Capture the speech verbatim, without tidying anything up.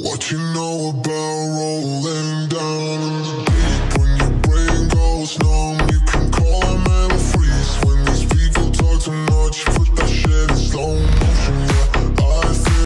What you know about rolling down in the deep? When your brain goes numb, you can call a mental freeze. When these people talk too much, put that shit in stone.